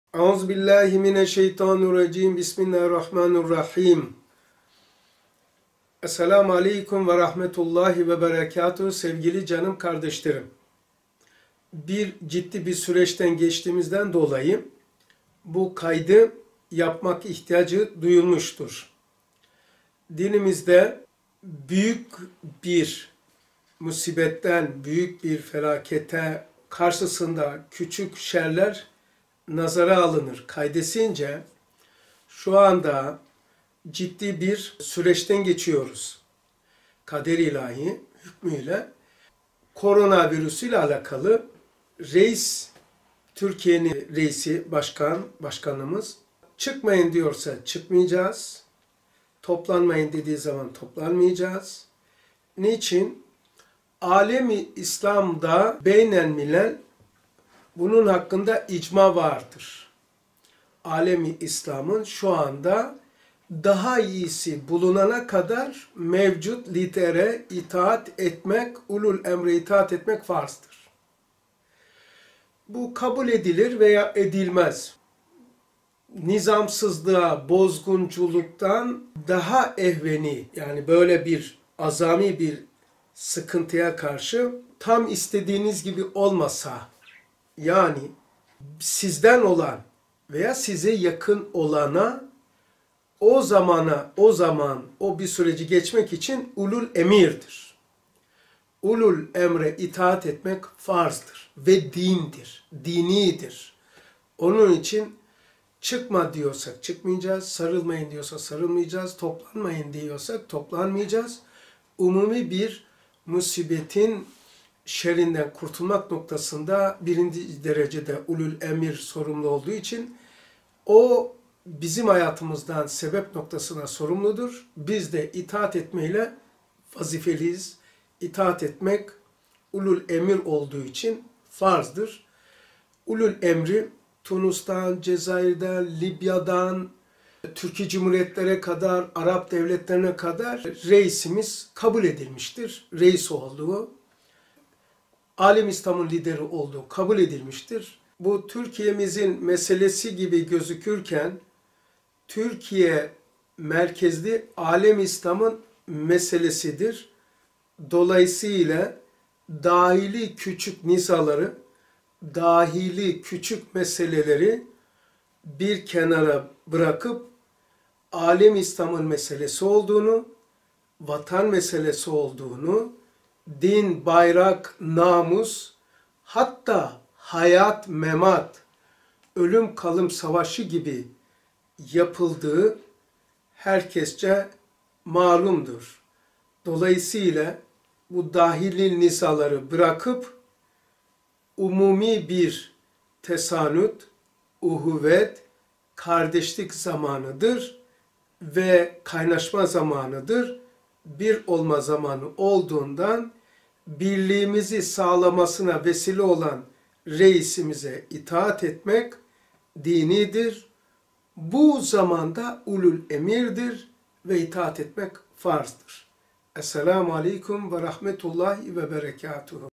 Euzubillahimineşşeytanirracim. Bismillahirrahmanirrahim. Esselamu Aleyküm ve Rahmetullahi ve Berekatuhu. Sevgili canım kardeşlerim. Ciddi bir süreçten geçtiğimizden dolayı bu kaydı yapmak ihtiyacı duyulmuştur. Dinimizde büyük bir musibetten, büyük bir felakete karşısında küçük şerler nazara alınır. Kaydesince şu anda ciddi bir süreçten geçiyoruz. Kader ilahi hükmüyle koronavirüsüyle alakalı Türkiye'nin reisi, başkanımız çıkmayın diyorsa çıkmayacağız. Toplanmayın dediği zaman toplanmayacağız. Niçin? Alemi İslam'da beynen milel bunun hakkında icma vardır. Alemi İslam'ın şu anda daha iyisi bulunana kadar mevcut lidere itaat etmek, ulul emre itaat etmek farzdır. Bu kabul edilir veya edilmez. Nizamsızlığa, bozgunculuktan daha ehveni, yani böyle bir azami bir sıkıntıya karşı tam istediğiniz gibi olmasa, yani sizden olan veya size yakın olana o bir süreci geçmek için ulul emirdir. Ulul emre itaat etmek farzdır ve dindir, dinidir. Onun için çıkma diyorsak çıkmayacağız, sarılmayın diyorsak sarılmayacağız, toplanmayın diyorsak toplanmayacağız. Umumi bir musibetin şerrinden kurtulmak noktasında birinci derecede ulul emir sorumlu olduğu için o bizim hayatımızdan sebep noktasına sorumludur. Biz de itaat etmeyle vazifeliyiz. İtaat etmek ulul emir olduğu için farzdır. Ulul emri Tunus'tan, Cezayir'den, Libya'dan, Türkiye Cumhuriyetlere kadar, Arap devletlerine kadar reisimiz kabul edilmiştir. Reis olduğu, Alem İslam'ın lideri olduğu kabul edilmiştir. Bu Türkiye'mizin meselesi gibi gözükürken, Türkiye merkezli Alem İslam'ın meselesidir. Dolayısıyla dahili küçük nizaları, dahili küçük meseleleri bir kenara bırakıp Alem İslam'ın meselesi olduğunu, vatan meselesi olduğunu, din, bayrak, namus, hatta hayat, memat, ölüm kalım savaşı gibi yapıldığı herkesçe malumdur. Dolayısıyla bu dahili nizaları bırakıp umumi bir tesanüt, uhuvvet, kardeşlik zamanıdır ve kaynaşma zamanıdır. Bir olma zamanı olduğundan birliğimizi sağlamasına vesile olan reisimize itaat etmek dinidir. Bu zamanda ulul emirdir ve itaat etmek farzdır. Esselamu Aleyküm ve Rahmetullahi ve Berekatuhu.